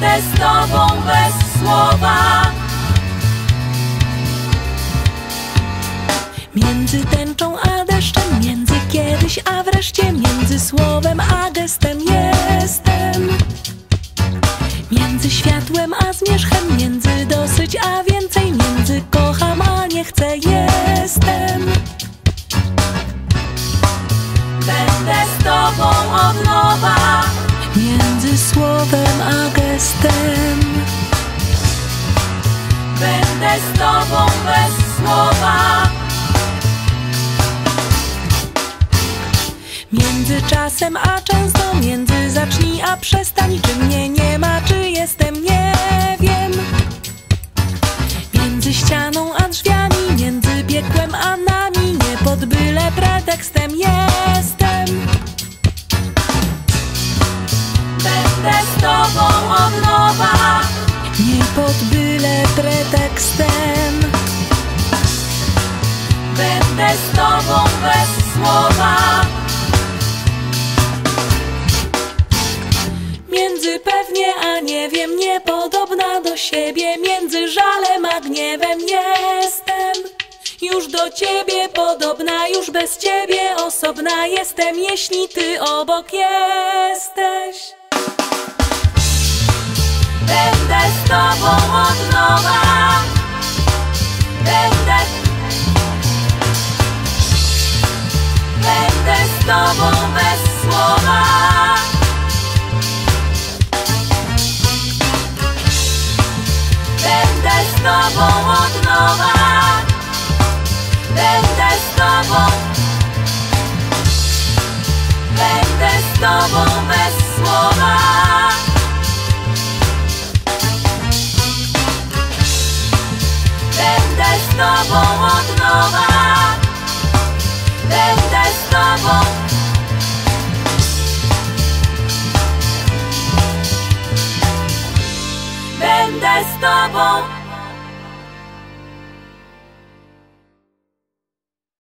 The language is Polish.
Będę z tobą bez słowa. Między tęczą a deszczem, między kiedyś a wreszcie, między słowem a gestem jestem. Między światłem a zmierzchem, między dosyć a więcej, między kocham a nie chcę jestem. Będę z tobą od nowa. Między słowem a gestem. Będę z tobą bez słowa. Między czasem a często, między zacznij a przestań. Czy mnie nie ma, czy jestem, nie wiem. Między ścianą a drzwiami, między piekłem a nami, nie pod byle pretekstem jestem. Będę z tobą od nowa. Nie pod byle pretekstem. Będę z tobą bez słowa. Między pewnie a nie wiem, niepodobna do siebie, między żalem a gniewem jestem. Już do ciebie podobna, już bez ciebie osobna jestem, jeśli ty obok jesteś. Będę z tobą od nowa. Będę z tobą bez słowa. Będę z tobą od nowa. Będę z tobą. Będę z tobą bez słowa. Będę z tobą od nowa. Będę z tobą. Będę z tobą.